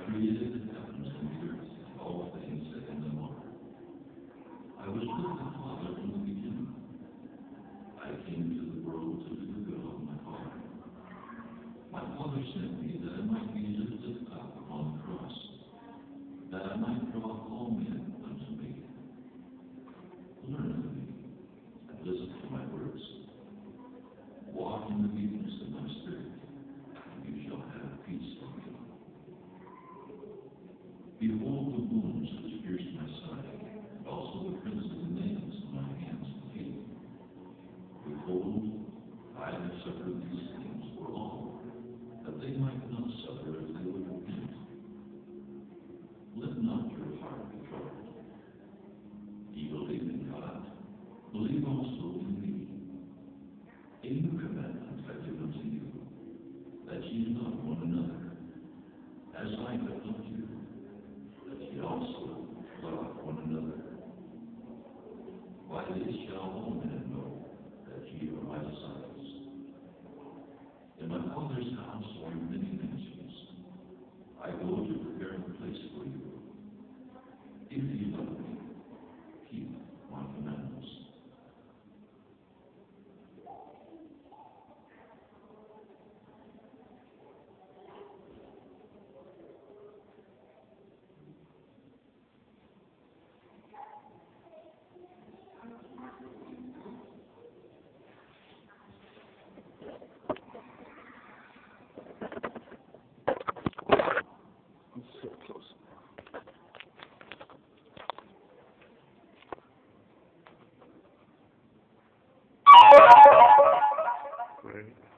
created the heavens and the earth, and all things that in them are. I was with the Father from the beginning. I came into the world to do the will of my Father. My Father sent me that I might be lifted up upon the cross, that I might draw all men unto me. Learn of me, and listen to my words. Walk in the meekness of my spirit, and you shall have peace with me. Behold the wounds which pierced my side, and also the prints of the nails in my hands and feet. Behold, I have suffered these things for all, that they might not suffer if they would repent. Let not your heart be troubled. Ye believe in God, believe also in me. A new commandment I give unto you, that ye love one another, as I have loved you, that ye also love one another. By this shall all men know that ye are my disciples. In my Father's house are many mansions. I go to prepare a place for you. If ye love me, keep my commandments. So close. Right.